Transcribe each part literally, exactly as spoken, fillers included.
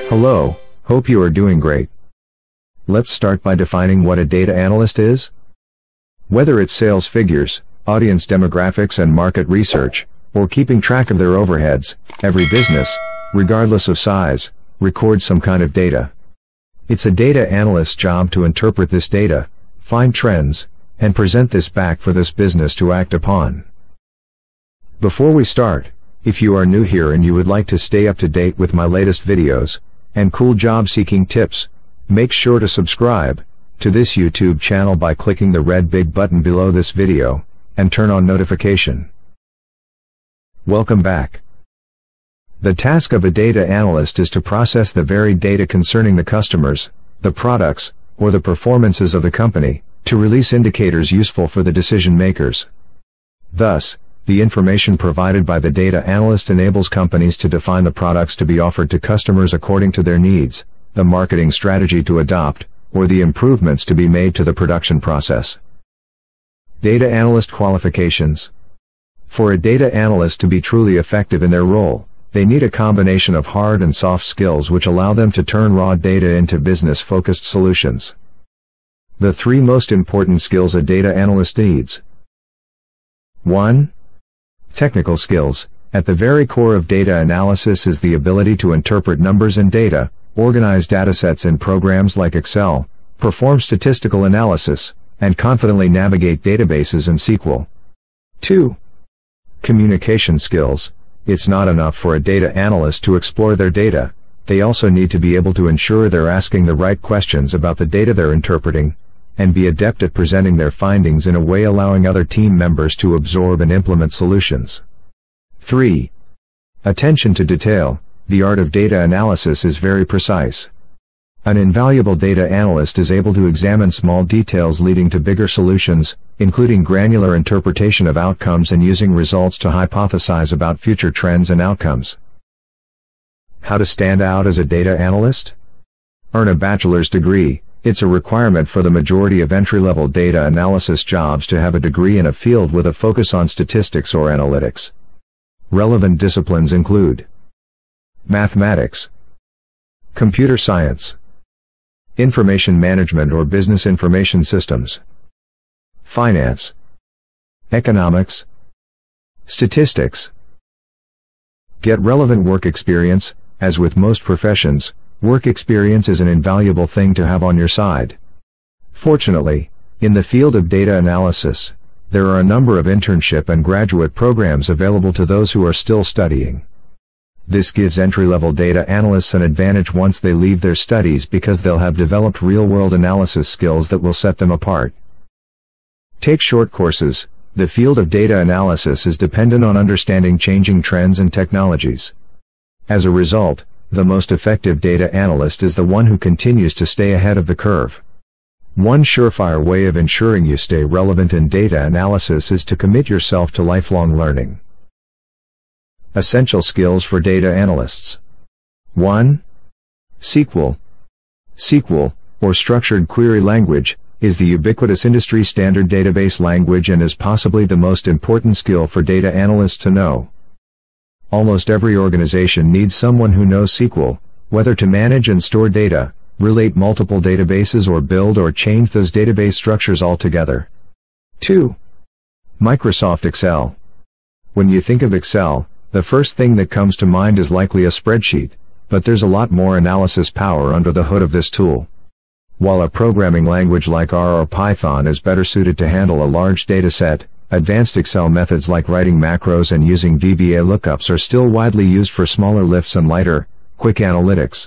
Hello, hope you are doing great. Let's start by defining what a data analyst is. Whether it's sales figures, audience demographics and market research, or keeping track of their overheads, every business, regardless of size, records some kind of data. It's a data analyst's job to interpret this data, find trends, and present this back for this business to act upon. Before we start, if you are new here and you would like to stay up to date with my latest videos, and cool job-seeking tips, make sure to subscribe to this YouTube channel by clicking the red big button below this video, and turn on notification. Welcome back. The task of a data analyst is to process the varied data concerning the customers, the products, or the performances of the company, to release indicators useful for the decision makers. Thus, the information provided by the data analyst enables companies to define the products to be offered to customers according to their needs, the marketing strategy to adopt, or the improvements to be made to the production process. Data analyst qualifications. For a data analyst to be truly effective in their role, they need a combination of hard and soft skills which allow them to turn raw data into business-focused solutions. The three most important skills a data analyst needs. one. Technical skills. At the very core of data analysis is the ability to interpret numbers and data, organize datasets in programs like Excel, perform statistical analysis, and confidently navigate databases in S Q L. two. Communication skills. It's not enough for a data analyst to explore their data, they also need to be able to ensure they're asking the right questions about the data they're interpreting, and be adept at presenting their findings in a way allowing other team members to absorb and implement solutions. three. Attention to detail. The art of data analysis is very precise. An invaluable data analyst is able to examine small details leading to bigger solutions, including granular interpretation of outcomes and using results to hypothesize about future trends and outcomes. How to stand out as a data analyst? Earn a bachelor's degree. It's a requirement for the majority of entry-level data analysis jobs to have a degree in a field with a focus on statistics or analytics. Relevant disciplines include mathematics, computer science, information management or business information systems, finance, economics, statistics. Get relevant work experience. As with most professions, work experience is an invaluable thing to have on your side. Fortunately, in the field of data analysis, there are a number of internship and graduate programs available to those who are still studying. This gives entry-level data analysts an advantage once they leave their studies because they'll have developed real-world analysis skills that will set them apart. Take short courses. The field of data analysis is dependent on understanding changing trends and technologies. As a result, the most effective data analyst is the one who continues to stay ahead of the curve. One surefire way of ensuring you stay relevant in data analysis is to commit yourself to lifelong learning. Essential skills for data analysts. one. S Q L. S Q L, or Structured Query Language, is the ubiquitous industry standard database language and is possibly the most important skill for data analysts to know. Almost every organization needs someone who knows S Q L, whether to manage and store data, relate multiple databases or build or change those database structures altogether. two. Microsoft Excel. When you think of Excel, the first thing that comes to mind is likely a spreadsheet, but there's a lot more analysis power under the hood of this tool. While a programming language like R or Python is better suited to handle a large dataset, advanced Excel methods like writing macros and using V B A lookups are still widely used for smaller lifts and lighter, quick analytics.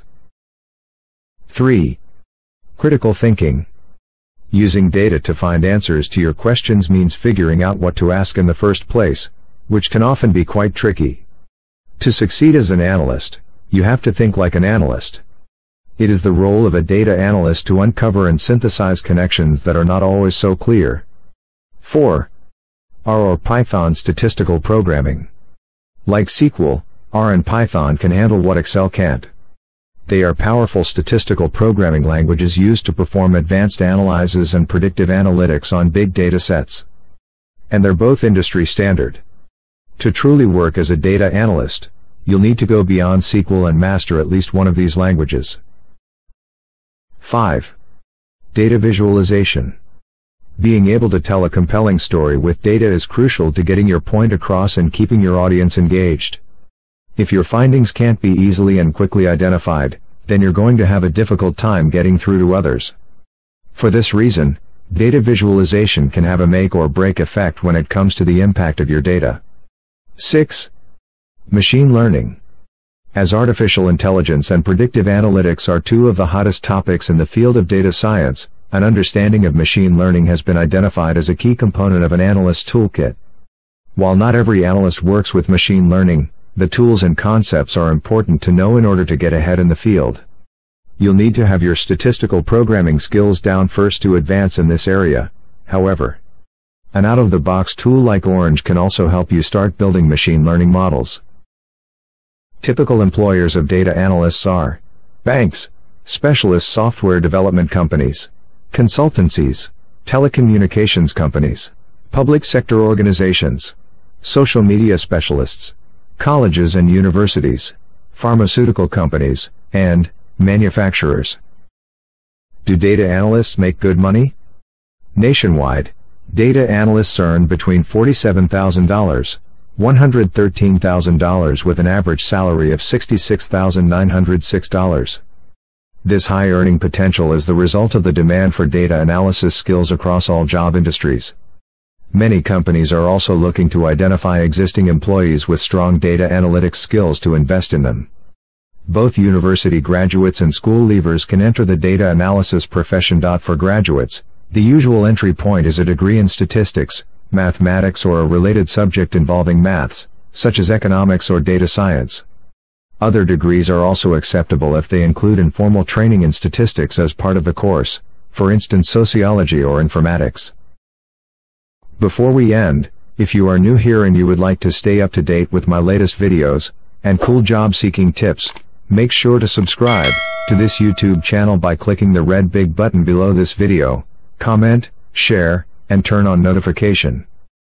three. Critical thinking. Using data to find answers to your questions means figuring out what to ask in the first place, which can often be quite tricky. To succeed as an analyst, you have to think like an analyst. It is the role of a data analyst to uncover and synthesize connections that are not always so clear. four. R or Python statistical programming. Like S Q L, R and Python can handle what Excel can't. They are powerful statistical programming languages used to perform advanced analyses and predictive analytics on big data sets. And they're both industry standard. To truly work as a data analyst, You'll need to go beyond S Q L and master at least one of these languages. five. Data visualization. Being able to tell a compelling story with data is crucial to getting your point across and keeping your audience engaged. If your findings can't be easily and quickly identified, then you're going to have a difficult time getting through to others. For this reason, data visualization can have a make or break effect when it comes to the impact of your data. six. Machine learning. As artificial intelligence and predictive analytics are two of the hottest topics in the field of data science, an understanding of machine learning has been identified as a key component of an analyst's toolkit. While not every analyst works with machine learning, the tools and concepts are important to know in order to get ahead in the field. You'll need to have your statistical programming skills down first to advance in this area, however. An out-of-the-box tool like Orange can also help you start building machine learning models. Typical employers of data analysts are banks, specialist software development companies, consultancies, telecommunications companies, public sector organizations, social media specialists, colleges and universities, pharmaceutical companies, and manufacturers. Do data analysts make good money? Nationwide, data analysts earn between forty-seven thousand dollars and one hundred thirteen thousand dollars with an average salary of sixty-six thousand nine hundred six dollars. This high earning potential is the result of the demand for data analysis skills across all job industries. Many companies are also looking to identify existing employees with strong data analytics skills to invest in them. Both university graduates and school leavers can enter the data analysis profession. For graduates, the usual entry point is a degree in statistics, mathematics, or a related subject involving maths, such as economics or data science. Other degrees are also acceptable if they include informal training in statistics as part of the course, for instance sociology or informatics. Before we end, if you are new here and you would like to stay up to date with my latest videos and cool job seeking tips, make sure to subscribe to this YouTube channel by clicking the red big button below this video, comment, share, and turn on notification.